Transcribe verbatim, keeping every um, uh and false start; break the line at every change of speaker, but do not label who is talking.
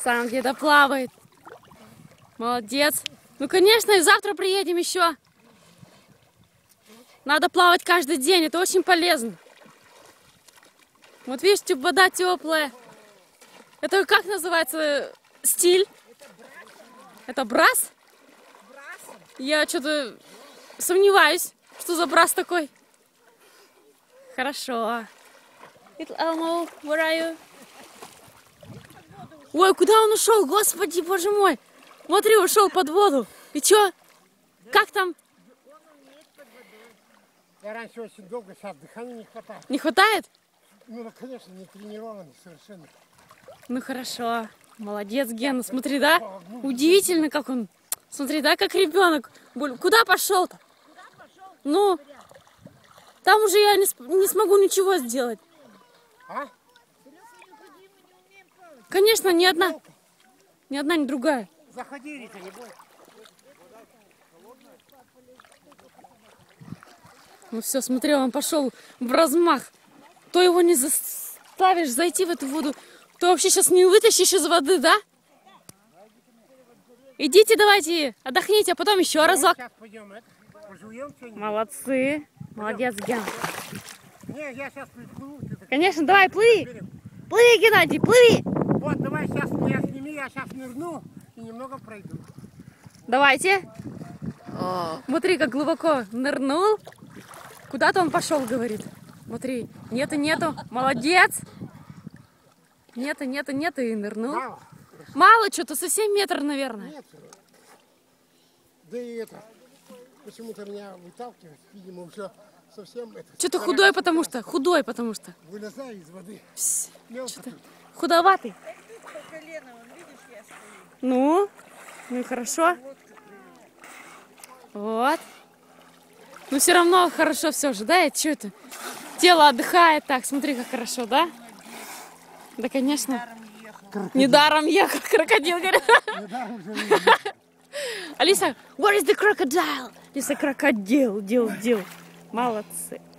Сам где-то плавает. Молодец. Ну, конечно, и завтра приедем еще. Надо плавать каждый день, это очень полезно. Вот видите, вода теплая. Это как называется стиль? Это брас? Я что-то сомневаюсь, что за брас такой. Хорошо. Little Elmo, where are you? Ой, куда он ушел? Господи, боже мой. Смотри, ушел под воду. И чё? Как там?
Я раньше очень долго, сейчас дыхания не хватает.
Не хватает?
Ну, конечно, не тренированный совершенно.
Ну хорошо. Молодец, Гена. Смотри, да? Удивительно, как он. Смотри, да, как ребенок. Куда пошел-то? Ну, там уже я не, не смогу ничего сделать.
А?
Конечно, ни одна. Ни одна, ни другая.
Заходи, Рита, не бойся.
Ну все, смотри, он пошел в размах. То его не заставишь зайти в эту воду, то вообще сейчас не вытащишь из воды, да? Идите, давайте, отдохните, а потом еще разок.
Сейчас пойдем, это, пожуем что-нибудь.
Молодцы. Молодец, Ген.
Не, я сейчас приплыву.
Конечно, давай, плыви. Плыви, Геннадий, плыви.
Вот, давай сейчас меня сними, я сейчас нырну и немного пройду.
Давайте. О, смотри, как глубоко нырнул. Куда-то он пошел, говорит. Смотри, нету, нету. Молодец. Нету, нету, нету и нырнул.
Мало.
Мало что-то, совсем метр, наверное.
Нет. Да и это, почему-то меня выталкивает, видимо, уже совсем...
Что-то худой, потому что, худой, потому что.
Вылезай из воды.
Что-то худоватый. Ну, ну и хорошо. Вот. Ну все равно хорошо все же, да? И что это? Тело отдыхает так, смотри, как хорошо, да? Да, конечно. Недаром ехал крокодил, говорит. Алиса, where is the crocodile? Алиса, крокодил, дел, дел. Молодцы.